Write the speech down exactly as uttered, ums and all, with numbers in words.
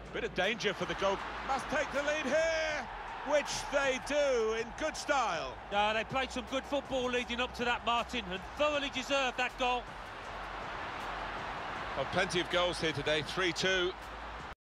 Bit of danger for the goal. Must take the lead here, which they do in good style. No, they played some good football leading up to that, Martin, and thoroughly deserved that goal. Well, plenty of goals here today, three two.